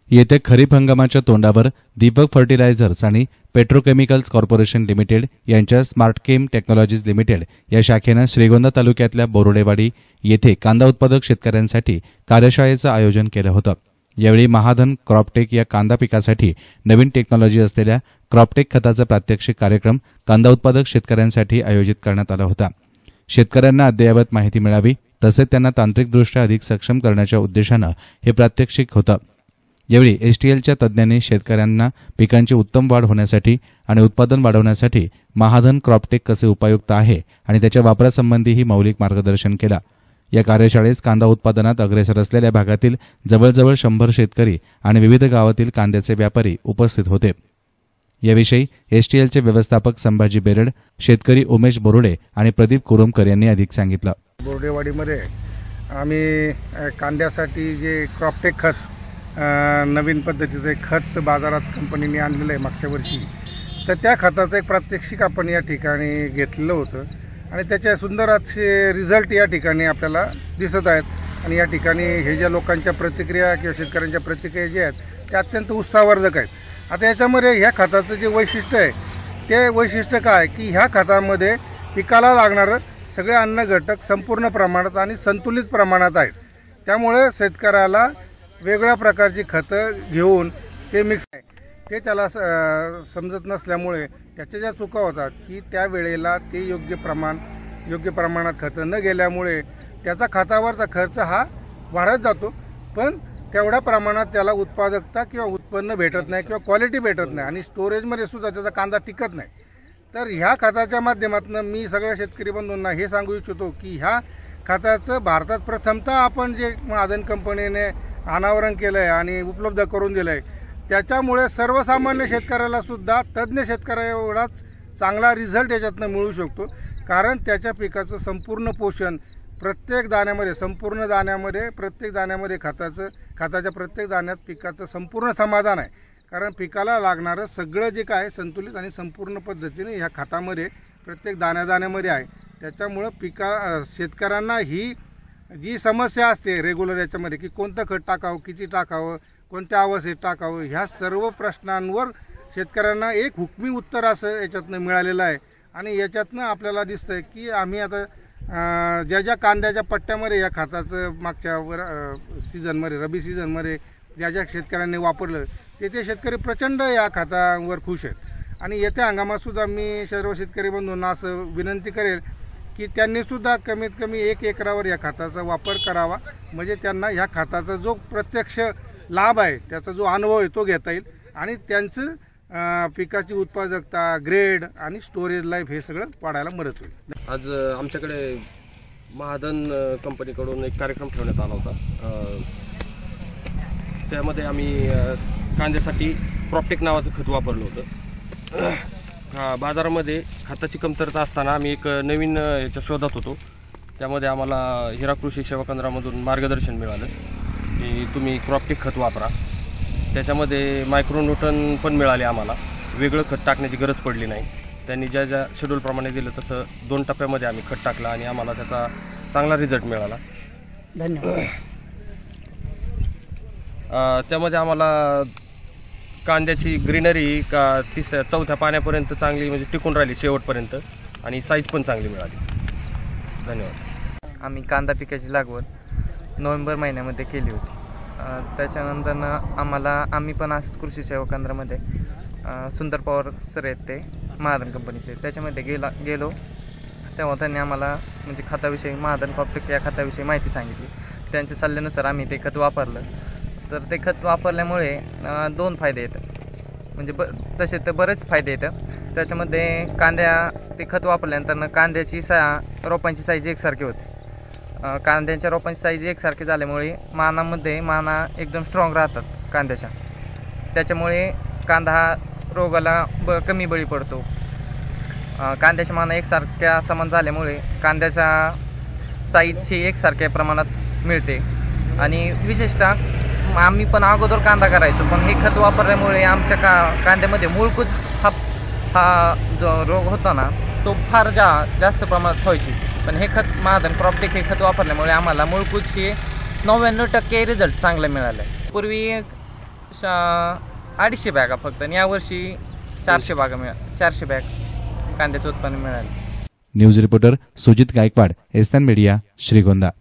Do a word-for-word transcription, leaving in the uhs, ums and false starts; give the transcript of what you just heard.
येत्या खरीप हंगामाच्या तोंडावर दीपक फर्टिलायझर्स आणि पेट्रोकेमिकल्स कॉर्पोरेशन लिमिटेड यांच्या स्मार्टकेम टेक्नॉलॉजीज लिमिटेड या शाखेनं श्रीगोंदा तालुक्यातल्या बोरोडेवाडी येथे कांदा उत्पादक शेतकऱ्यांसाठी कार्यशाळेचं आयोजन केलं होतं। यावेळी महाधन क्रॉपटेक या कांदा पिकासाठी नवीन टेक्नॉलॉजी असलेल्या क्रॉपटेक खताचा प्रात्यक्षिक कार्यक्रम कांदा उत्पादक शेतकऱ्यांसाठी आयोजित करण्यात आला होता। शेतकऱ्यांना अद्ययावत माहिती मिळावी तसेच त्यांना तांत्रिकदृष्ट्या अधिक सक्षम करण्याच्या उद्देशानं हे प्रात्यक्षिक होतं। यावेळी एसटीएलच्या तज्ज्ञांनी शेतकऱ्यांना पिकांची उत्तम वाढ होण्यासाठी आणि उत्पादन वाढवण्यासाठी महाधन क्रॉपटेक कसे उपयुक्त आहे आणि त्याच्या वापरासंबंधीही मौलिक मार्गदर्शन केलं। या कार्यशाळेस कांदा उत्पादनात अग्रेसर असलेल्या भागातील जवळजवळ शंभर शेतकरी आणि विविध गावातील कांद्याचे व्यापारी उपस्थित होते। याविषयी एसटीएलचे व्यवस्थापक संभाजी बेरड, शेतकरी उमेश बोरुडे आणि प्रदीप कुरुमकर यांनी अधिक सांगितलं। बोरुडेवाडीमध्ये आम्ही कांद्यासाठी जे क्रॉपटेक खत नवीन पद्धतीचं एक खत बाजारात कंपनीने आणलेलं आहे मागच्या वर्षी, तर त्या खताचं एक प्रात्यक्षिक आपण या ठिकाणी घेतलेलं होतं आणि त्याचे सुंदर असे रिझल्ट या ठिकाणी आपल्याला दिसत आहेत। आणि या ठिकाणी हे ज्या लोकांच्या प्रतिक्रिया किंवा शेतकऱ्यांच्या प्रतिक्रिया ज्या आहेत त्या अत्यंत उत्साहवर्धक आहेत। आता याच्यामध्ये ह्या खताचं जे वैशिष्ट्य आहे ते वैशिष्ट्य काय की ह्या खतामध्ये पिकाला लागणारं सगळे अन्न घटक संपूर्ण प्रमाणात आणि संतुलित प्रमाणात आहेत। त्यामुळे शेतकऱ्याला वेगळ्या प्रकारची खतं घेऊन ते मिक्स आहे ते त्याला समजत नसल्यामुळे त्याच्या ज्या चुका होतात की त्या वेळेला ते योग्य प्रमाण योग्य प्रमाणात खतं न गेल्यामुळे त्याचा खतावरचा खर्च हा वाढत जातो, पण तेवढ्या प्रमाणात त्याला उत्पादकता किंवा उत्पन्न भेटत नाही किंवा क्वालिटी भेटत नाही आणि स्टोरेजमध्ये सुद्धा त्याचा कांदा टिकत नाही। तर ह्या खताच्या माध्यमातून मी सगळ्या शेतकरी बंधूंना हे सांगू इच्छितो की ह्या खताचं भारतात प्रथमतः आपण जे महाधन कंपनीने अनावरण केलं आहे आणि उपलब्ध करून दिलं आहे त्याच्यामुळे सर्वसामान्य शेतकऱ्याला सुद्धा तज्ज्ञ शेतकऱ्या एवढाच चांगला रिझल्ट याच्यातनं मिळू शकतो, कारण त्याच्या पिकाचं संपूर्ण पोषण प्रत्येक दाण्यामध्ये संपूर्ण दाण्यामध्ये प्रत्येक दाण्यामध्ये खताचं खताच्या प्रत्येक दाण्यात पिकाचं संपूर्ण समाधान आहे। कारण पिकाला लागणारं सगळं जे काय संतुलित आणि संपूर्ण पद्धतीने ह्या खतामध्ये प्रत्येक दाण्या दाण्यामध्ये आहे। त्याच्यामुळं पिका शेतकऱ्यांना ही जी समस्या असते रेग्युलर याच्यामध्ये की कोणतं खत टाकावं, किती टाकावं, कोणत्या अवस्थेत टाकावं, ह्या सर्व प्रश्नांवर शेतकऱ्यांना एक हुकमी उत्तर असं याच्यातनं मिळालेलं आहे। आणि याच्यातनं आपल्याला दिसतंय की आम्ही आता ज्या ज्या कांद्याच्या पट्ट्यामध्ये या खताचं मागच्या वर सीझनमध्ये रबी सीझनमध्ये ज्या ज्या शेतकऱ्यांनी वापरलं ते ते शेतकरी प्रचंड या खतावर खुश आहेत। आणि येत्या हंगामातसुद्धा मी सर्व शेतकरी बंधूंना असं विनंती करेल की त्यांनीसुद्धा कमीत कमी एक एकरावर या खताचा वापर करावा, म्हणजे त्यांना ह्या खताचा जो प्रत्यक्ष लाभ आहे त्याचा जो अनुभव आहे तो घेता येईल आणि त्यांचं पिकाची उत्पादकता, ग्रेड आणि स्टोरेज लाईफ हे सगळं वाढायला मदत होईल। आज आमच्याकडे महाधन कंपनीकडून एक कार्यक्रम ठेवण्यात आला होता। त्यामध्ये आम्ही कांद्यासाठी क्रॉपटेक नावाचं खत वापरलं होतं। हा बाजारामध्ये खताची कमतरता असताना आम्ही एक नवीन याच्या शोधात होतो। त्यामध्ये आम्हाला हिरा कृषी सेवा केंद्रामधून मार्गदर्शन मिळालं की तुम्ही क्रॉपटेक खत वापरा। त्याच्यामध्ये मायक्रोन्यूटन पण मिळाले आम्हाला, वेगळं खत टाकण्याची गरज पडली नाही। त्यांनी ज्या ज्या शेड्यूलप्रमाणे दिलं तसं दोन टप्प्यामध्ये आम्ही खत टाकलं आणि आम्हाला त्याचा चांगला रिझल्ट मिळाला। धन्यवाद। त्यामध्ये आम्हाला कांद्याची ग्रीनरी का तीस चौथ्या पाण्यापर्यंत चांगली म्हणजे टिकून राहिली शेवटपर्यंत आणि साईज पण चांगली मिळाली। धन्यवाद। आम्ही कांदा पिकाची लागवड नोव्हेंबर महिन्यामध्ये केली होती। त्याच्यानंतर आम्हाला आम्ही पण असंच कृषी सेवा केंद्रामध्ये सुंदर पवार सर आहेत ते महाधन कंपनीचे, त्याच्यामध्ये गेला गेलो तेव्हा त्यांनी आम्हाला म्हणजे खताविषयी महाधन क्रॉपटेक या खताविषयी माहिती सांगितली। त्यांच्या सल्ल्यानुसार आम्ही ते खत वापरलं, तर ते खत वापरल्यामुळे दोन फायदे येतात, म्हणजे ब तसे तर बरेच फायदे येतात। त्याच्यामध्ये कांद्या ते खत वापरल्यानंतर कांद्याची सा रोपांची साईज एकसारखी होते। कांद्याच्या रोपांची साईज एकसारखी झाल्यामुळे मानामध्ये माना एकदम स्ट्रॉंग राहतात कांद्याच्या, त्याच्यामुळे कांदा हा रोगाला ब कमी बळी पडतो। कांद्याच्या माना एकसारख्या समान झाल्यामुळे कांद्याच्या साईज ही एकसारख्या प्रमाणात मिळते। आणि विशेषतः आम्ही पण अगोदर कांदा करायचो, पण हे खत वापरल्यामुळे आमच्या का कांद्यामध्ये मूळकूज हा हा जो रोग होता ना तो फार जा जास्त प्रमाणात व्हायची, पण हे खत महाधन क्रॉपटेक हे खत वापरल्यामुळे आम्हाला मूळकूजची नव्याण्णव टक्के रिझल्ट चांगला मिळाला आहे। पूर्वी शा अडीचशे बॅगा फक्त आणि यावर्षी चारशे बागा मिळा चारशे बॅग कांद्याचं उत्पन्न मिळालं. News reporter Sujit Gaikwad, S N media, Shrigonda.